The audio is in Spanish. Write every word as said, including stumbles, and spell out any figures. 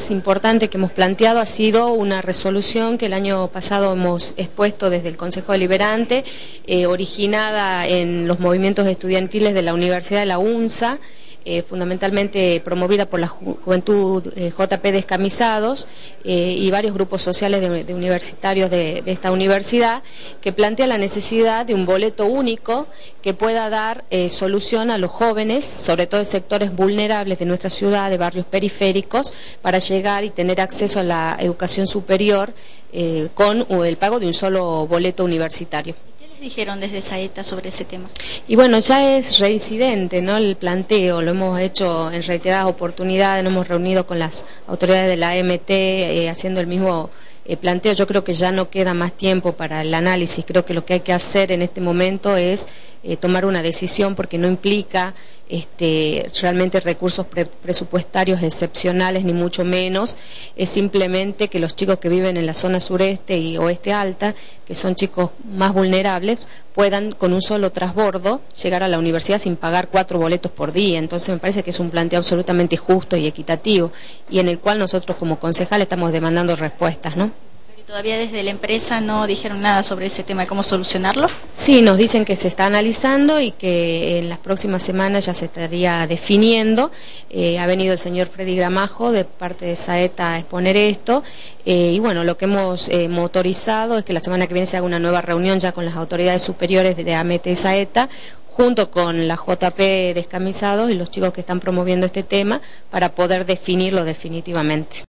más importante que hemos planteado ha sido una resolución que el año pasado hemos expuesto desde el Consejo Deliberante, eh, originada en los movimientos estudiantiles de la Universidad de la UNSA, Eh, fundamentalmente promovida por la Ju Juventud eh, J P Descamisados eh, y varios grupos sociales de, de universitarios de, de esta universidad, que plantea la necesidad de un boleto único que pueda dar eh, solución a los jóvenes, sobre todo en sectores vulnerables de nuestra ciudad, de barrios periféricos, para llegar y tener acceso a la educación superior eh, con el pago de un solo boleto universitario. Dijeron desde Saeta sobre ese tema? Y bueno, ya es reincidente, ¿no?, el planteo, lo hemos hecho en reiteradas oportunidades, nos hemos reunido con las autoridades de la A M T eh, haciendo el mismo eh, planteo. Yo creo que ya no queda más tiempo para el análisis, creo que lo que hay que hacer en este momento es eh, tomar una decisión, porque no implica este, realmente recursos pre presupuestarios excepcionales, ni mucho menos, es simplemente que los chicos que viven en la zona sureste y oeste alta, que son chicos más vulnerables, puedan con un solo transbordo llegar a la universidad sin pagar cuatro boletos por día. Entonces me parece que es un planteo absolutamente justo y equitativo, y en el cual nosotros como concejal estamos demandando respuestas, ¿no? ¿Todavía desde la empresa no dijeron nada sobre ese tema de cómo solucionarlo? Sí, nos dicen que se está analizando y que en las próximas semanas ya se estaría definiendo. Eh, ha venido el señor Freddy Gramajo de parte de Saeta a exponer esto, eh, y bueno, lo que hemos eh, motorizado es que la semana que viene se haga una nueva reunión ya con las autoridades superiores de A M T y Saeta, junto con la J P Descamisados y los chicos que están promoviendo este tema, para poder definirlo definitivamente.